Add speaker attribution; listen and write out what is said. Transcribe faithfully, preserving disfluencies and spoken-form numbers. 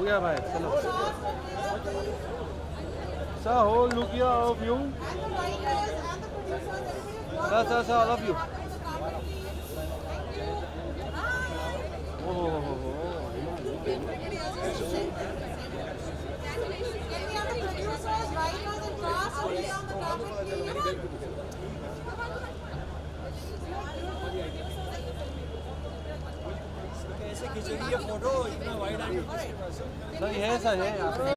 Speaker 1: गया भाई, चलो। Sir, whole look here of you. Sir, sir, sir, all of you. Oh, oh, oh, oh.
Speaker 2: कैसे खींचेगी ये photo इतना वाइड एंगल?
Speaker 1: सर ये है, सर है।